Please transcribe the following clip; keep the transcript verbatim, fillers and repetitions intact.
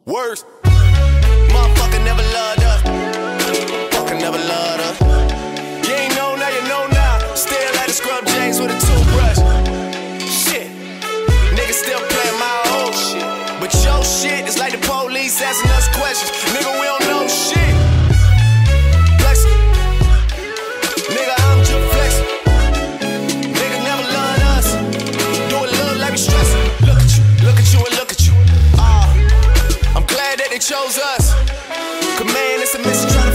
Worse. Motherfucker never loved us. Fucker never loved us. You ain't know now, you know now. Still at the scrub James with a toothbrush. Shit. Niggas still playing my old shit. But your shit is like the police asking us questions. Nigga, we don't know shit. Flex. Nigga, I'm just flexing. Nigga never loved us. Do it love like we stressing. Look at you, look at you, and look at you. Ah, uh, I'm glad that they chose us. Cause man, it's a mission trying to